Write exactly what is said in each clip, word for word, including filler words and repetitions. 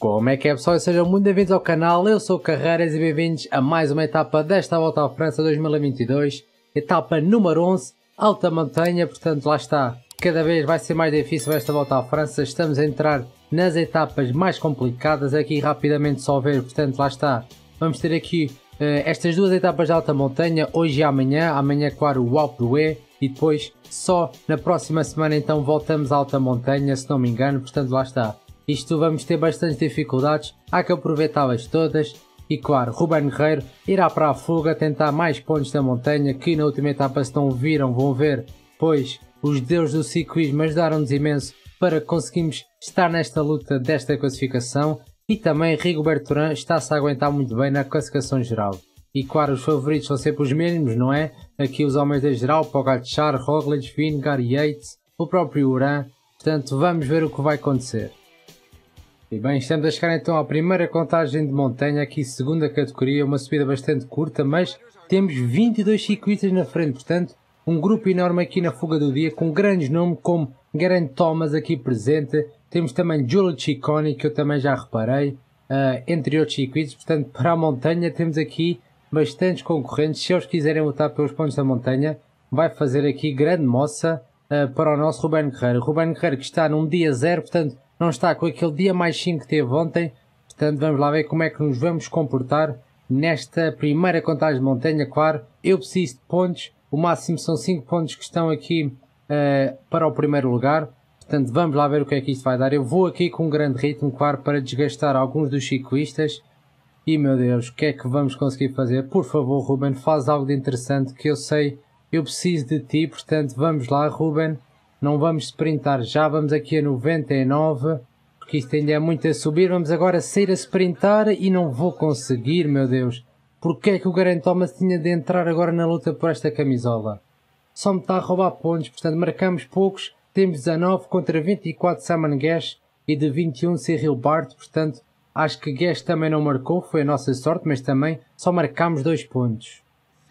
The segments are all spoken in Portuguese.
Como é que é, pessoal? Sejam muito bem-vindos ao canal, eu sou o Carreiras e bem-vindos a mais uma etapa desta Volta à França dois mil e vinte e dois, etapa número onze, alta montanha. Portanto, lá está, cada vez vai ser mais difícil esta Volta à França, estamos a entrar nas etapas mais complicadas. Aqui rapidamente só ver, portanto, lá está, vamos ter aqui uh, estas duas etapas de alta montanha, hoje e amanhã, amanhã claro o Alpe d'Huez, e depois só na próxima semana então voltamos à alta montanha, se não me engano. Portanto, lá está. Isto vamos ter bastantes dificuldades, há que aproveitá-las todas e claro, Ruben Guerreiro irá para a fuga tentar mais pontos da montanha, que na última etapa, se não viram, vão ver, pois os deuses do ciclismo ajudaram-nos imenso para conseguirmos estar nesta luta desta classificação, e também Rigoberto Urán está-se a aguentar muito bem na classificação geral. E claro, os favoritos são sempre os mesmos, não é? Aqui os homens da geral, Pogacar, Roglic, Vingegaard, Yates, o próprio Urán, portanto vamos ver o que vai acontecer. E bem, estamos a chegar então à primeira contagem de montanha, aqui segunda categoria, uma subida bastante curta, mas temos vinte e dois ciclistas na frente, portanto um grupo enorme aqui na fuga do dia, com grandes nomes como Geraint Thomas aqui presente, temos também Giulio Ciccone, que eu também já reparei, uh, entre outros ciclistas. Portanto, para a montanha temos aqui bastantes concorrentes. Se eles quiserem lutar pelos pontos da montanha, vai fazer aqui grande moça uh, para o nosso Ruben Guerreiro. Ruben Guerreiro que está num dia zero, portanto não está com aquele dia mais cinco que teve ontem. Portanto, vamos lá ver como é que nos vamos comportar nesta primeira contagem de montanha. Claro, eu preciso de pontos, o máximo são cinco pontos que estão aqui uh, para o primeiro lugar. Portanto, vamos lá ver o que é que isto vai dar. Eu vou aqui com um grande ritmo, claro, para desgastar alguns dos ciclistas. E meu Deus, o que é que vamos conseguir fazer? Por favor, Ruben, faz algo de interessante, que eu sei, eu preciso de ti. Portanto, vamos lá, Ruben. Não vamos sprintar já, vamos aqui a noventa e nove, porque isto ainda é muito a subir. Vamos agora sair a sprintar e não vou conseguir, meu Deus. Porque é que o Geraint Thomas tinha de entrar agora na luta por esta camisola? Só me está a roubar pontos, portanto marcamos poucos. Temos dezanove contra vinte e quatro Simon Guest e de vinte e um Cyril Bart, portanto acho que Guest também não marcou, foi a nossa sorte, mas também só marcamos dois pontos.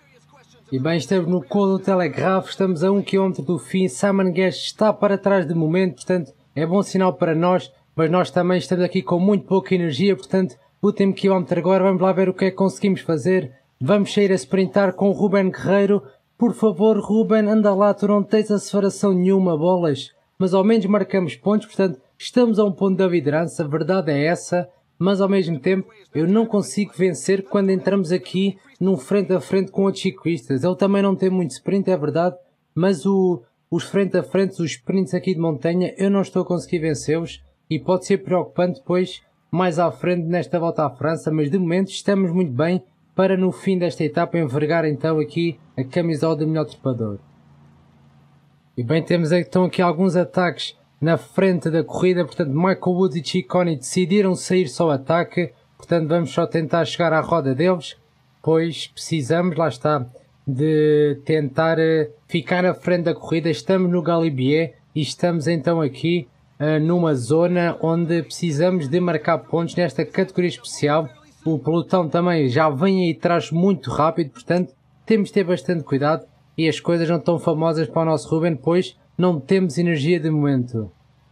E bem, estamos no Col do Telegraph, estamos a um quilómetro do fim, Simon Guest está para trás de momento, portanto é bom sinal para nós, mas nós também estamos aqui com muito pouca energia, portanto último quilómetro agora, vamos lá ver o que é que conseguimos fazer. Vamos sair a sprintar com o Ruben Guerreiro. Por favor, Ruben, anda lá, tu não tens aceleração nenhuma, bolas. Mas ao menos marcamos pontos, portanto, estamos a um ponto da liderança, a verdade é essa. Mas ao mesmo tempo, eu não consigo vencer quando entramos aqui num frente a frente com outros ciclistas. Ele também não tem muito sprint, é verdade, mas o, os frente a frente, os sprints aqui de montanha, eu não estou a conseguir vencê-los. E pode ser preocupante depois, mais à frente nesta Volta à França, mas de momento estamos muito bem para no fim desta etapa envergar então aqui a camisola do melhor trepador. E bem, temos então aqui alguns ataques na frente da corrida, portanto Michael Woods e Ciccone decidiram sair só ataque, portanto vamos só tentar chegar à roda deles, pois precisamos, lá está, de tentar uh, ficar à frente da corrida. Estamos no Galibier e estamos então aqui uh, numa zona onde precisamos de marcar pontos nesta categoria especial. O pelotão também já vem aí atrás muito rápido, portanto temos de ter bastante cuidado e as coisas não estão famosas para o nosso Ruben, pois não temos energia de momento.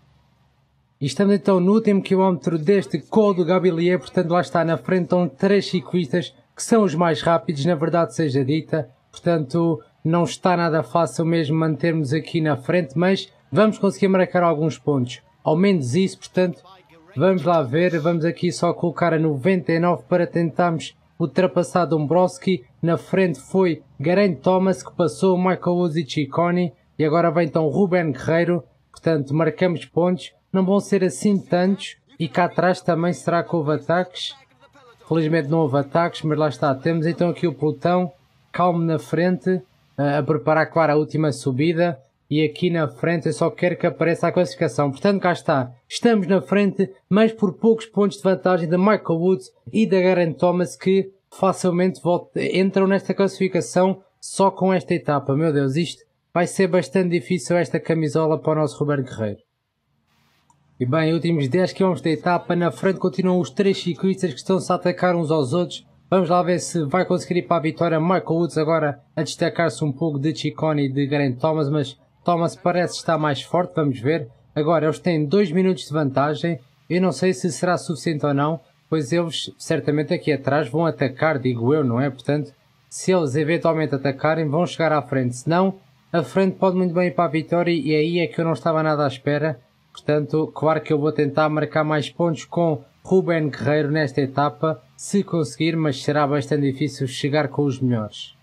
E estamos então no último quilómetro deste Col do Galibier, portanto lá está na frente estão três ciclistas que são os mais rápidos, na verdade seja dita, portanto não está nada fácil mesmo mantermos aqui na frente, mas vamos conseguir marcar alguns pontos, ao menos isso, portanto vamos lá ver, vamos aqui só colocar a noventa e nove para tentarmos ultrapassar Dombrowski. Na frente foi Geraint Thomas que passou o Michael Woods e Ciccone e agora vem então Ruben Guerreiro, portanto marcamos pontos, não vão ser assim tantos e cá atrás também será que houve ataques, felizmente não houve ataques, mas lá está, temos então aqui o pelotão calmo na frente, a preparar claro a última subida. E aqui na frente eu só quero que apareça a classificação. Portanto, cá está. Estamos na frente, mas por poucos pontos de vantagem da Michael Woods e da Geraint Thomas, que facilmente voltam, entram nesta classificação só com esta etapa. Meu Deus, isto vai ser bastante difícil, esta camisola para o nosso Ruben Guerreiro. E bem, últimos dez quilómetros da etapa. Na frente continuam os três ciclistas que estão-se a atacar uns aos outros. Vamos lá ver se vai conseguir ir para a vitória. Michael Woods agora a destacar-se um pouco de Ciccone e de Geraint Thomas, mas Thomas parece estar mais forte, vamos ver. Agora eles têm dois minutos de vantagem Eu não sei se será suficiente ou não, pois eles certamente aqui atrás vão atacar, digo eu, não é? Portanto, se eles eventualmente atacarem, vão chegar à frente. Se não, a frente pode muito bem ir para a vitória e aí é que eu não estava nada à espera. Portanto, claro que eu vou tentar marcar mais pontos com Ruben Guerreiro nesta etapa, se conseguir, mas será bastante difícil chegar com os melhores.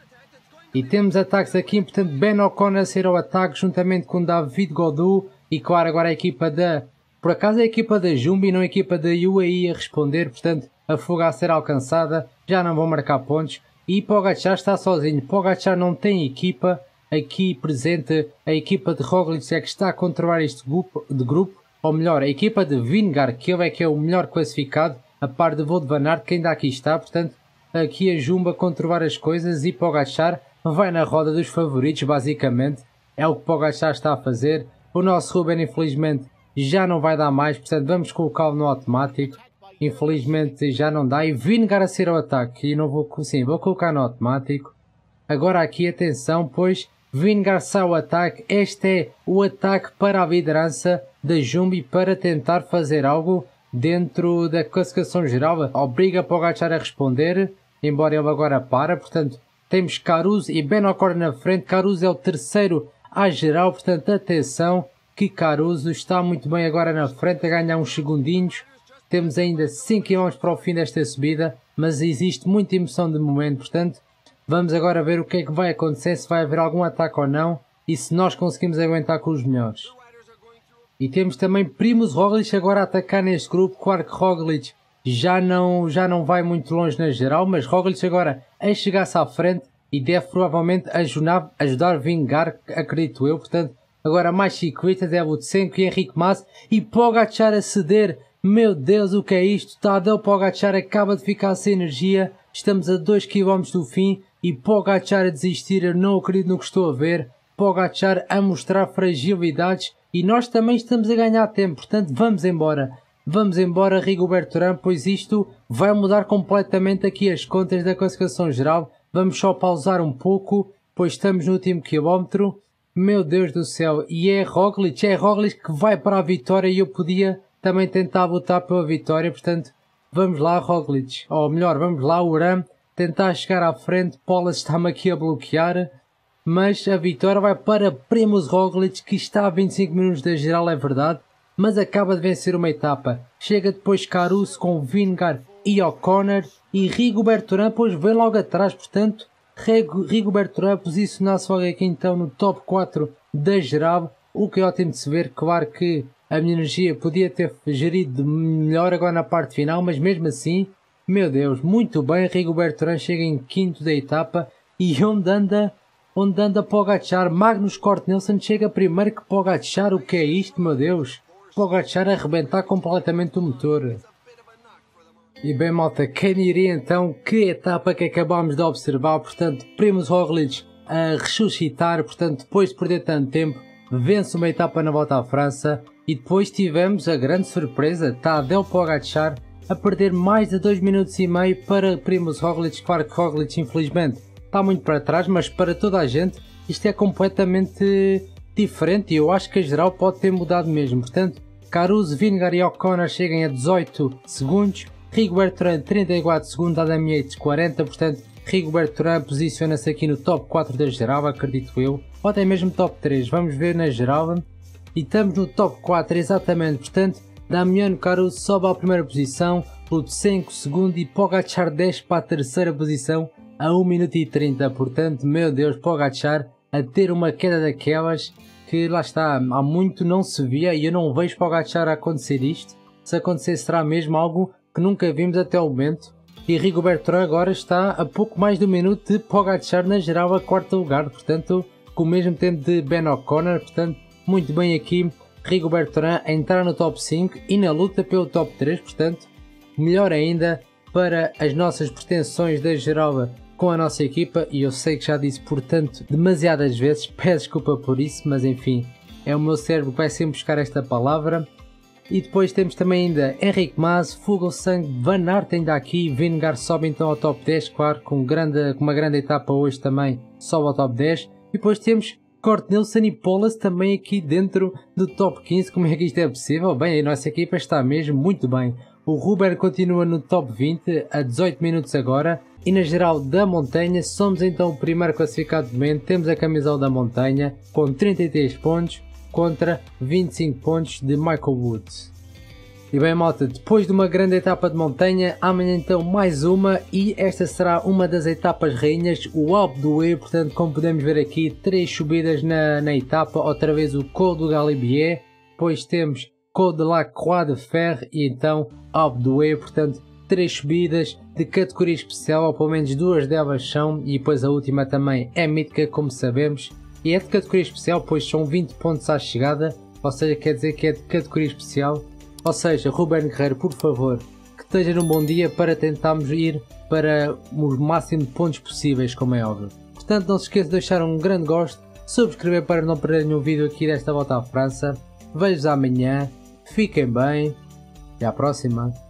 E temos ataques aqui, portanto, Ben O'Connor a ser ao ataque juntamente com David Gaudu e claro agora a equipa da... Por acaso é a equipa da Jumbo e não a equipa da U A E a responder, portanto a fuga a ser alcançada, já não vão marcar pontos. E Pogacar está sozinho, Pogacar não tem equipa, aqui presente a equipa de Roglic é que está a controlar este grupo, de grupo, ou melhor, a equipa de Vingegaard, que ele é que é o melhor classificado, a par de Wout van Aert, que ainda aqui está, portanto aqui a Jumbo a controlar as coisas e Pogacar vai na roda dos favoritos, basicamente, é o que Pogacar está a fazer. O nosso Ruben infelizmente já não vai dar mais, portanto vamos colocá-lo no automático. Infelizmente já não dá e Vingegaard a ser ao ataque e não vou, sim, vou colocar no automático. Agora aqui atenção, pois Vingegaard sai ao ataque, este é o ataque para a liderança da Jumbo e para tentar fazer algo dentro da classificação geral. Obriga Pogacar a responder, embora ele agora para, portanto temos Caruso e Ben O'Connor na frente. Caruso é o terceiro à geral, portanto atenção que Caruso está muito bem agora na frente a ganhar uns segundinhos. Temos ainda cinco quilómetros para o fim desta subida, mas existe muita emoção de momento, portanto vamos agora ver o que é que vai acontecer, se vai haver algum ataque ou não e se nós conseguimos aguentar com os melhores. E temos também Primož Roglic agora a atacar neste grupo. Claro que Roglic já não, já não vai muito longe na geral, mas Roglic agora a chegar-se à frente e deve provavelmente ajudar, ajudar Vingegaard, acredito eu. Portanto, agora mais ciclistas é Lutsenko e Henrique Mas e Pogacar a ceder. Meu Deus, o que é isto? Tadej Pogacar acaba de ficar sem energia, estamos a dois quilómetros do fim e Pogacar a desistir, eu não acredito no que estou a ver. Pogacar a mostrar fragilidades e nós também estamos a ganhar tempo, portanto vamos embora. Vamos embora Rigoberto Urán, pois isto vai mudar completamente aqui as contas da classificação geral. Vamos só pausar um pouco, pois estamos no último quilómetro. Meu Deus do céu, e é Roglic, é Roglic que vai para a vitória e eu podia também tentar lutar pela vitória, portanto vamos lá Roglic, ou melhor, vamos lá Urán, tentar chegar à frente. Polas está-me aqui a bloquear, mas a vitória vai para Primož Roglic, que está a vinte e cinco minutos da geral, é verdade, mas acaba de vencer uma etapa. Chega depois Caruso com Vingegaard e O'Connor e Rigoberto Urán, pois vem logo atrás, portanto Rigoberto Urán posicionar-se logo aqui então no top quatro da geral, o que é ótimo de se ver. Claro que a minha energia podia ter gerido melhor agora na parte final, mas mesmo assim, meu Deus, muito bem, Rigoberto Urán chega em quinto da etapa e onde anda, onde anda Pogacar? Magnus Cort Nielsen chega primeiro que Pogacar, o que é isto, meu Deus? Pogacar a arrebentar completamente o motor. E bem malta, quem diria então que etapa que acabámos de observar, portanto Primož Roglic a ressuscitar, portanto depois de perder tanto tempo, vence uma etapa na Volta à França. E depois tivemos a grande surpresa, Tadej Pogacar a perder mais de dois minutos e meio para Primož Roglic. Claro que Roglic infelizmente está muito para trás, mas para toda a gente isto é completamente diferente e eu acho que a geral pode ter mudado mesmo. Portanto, Caruso, Vingegaard e O'Connor chegam a dezoito segundos, Rigoberto Urán trinta e quatro segundos, Adam Yates quarenta, portanto Rigoberto Urán posiciona-se aqui no top quatro da geral, acredito eu, ou até mesmo top três, vamos ver na geral. E estamos no top quatro, exatamente, portanto, Damiano Caruso sobe à primeira posição, Lutsenko segundo e Pogacar desce para a terceira posição a um minuto e trinta, portanto, meu Deus, Pogacar a ter uma queda daquelas que lá está, há muito não se via e eu não vejo Pogacar a acontecer isto. Se acontecer será mesmo algo que nunca vimos até o momento. E Rigoberto Urán agora está a pouco mais de um minuto de Pogacar na geral a quarto lugar, portanto, com o mesmo tempo de Ben O'Connor, portanto, muito bem aqui Rigoberto Urán a entrar no top cinco e na luta pelo top três, portanto, melhor ainda para as nossas pretensões da geral com a nossa equipa. E eu sei que já disse, portanto, demasiadas vezes, peço desculpa por isso, mas enfim, é o meu cérebro que vai sempre buscar esta palavra. E depois temos também ainda Henrique Mas, Fuglsang, Van Aert ainda aqui, Vingegaard sobe então ao top dez, claro, com, grande, com uma grande etapa hoje também, sobe ao top dez. E depois temos Kort Nielsen e Powless também aqui dentro do top quinze, como é que isto é possível? Bem, a nossa equipa está mesmo muito bem. O Ruben continua no top vinte, a dezoito minutos agora, e na geral da montanha somos então o primeiro classificado do momento. Temos a camisola da montanha com trinta e três pontos contra vinte e cinco pontos de Michael Woods. E bem malta, depois de uma grande etapa de montanha, amanhã então mais uma, e esta será uma das etapas rainhas, o Alpe d'Huez. Portanto, como podemos ver aqui, três subidas na, na etapa, outra vez o Col du Galibier, depois temos Col de la Croix de Fer e então Alpe d'Huez. Portanto, três subidas de categoria especial, ou pelo menos duas delas são, e depois a última também é mítica, como sabemos, e é de categoria especial, pois são vinte pontos à chegada, ou seja, quer dizer que é de categoria especial. Ou seja, Ruben Guerreiro, por favor, que esteja num bom dia para tentarmos ir para o máximo de pontos possíveis, como é óbvio. Portanto, não se esqueça de deixar um grande gosto, subscrever para não perder nenhum vídeo aqui desta volta à França. Vejo-vos amanhã, fiquem bem e à próxima.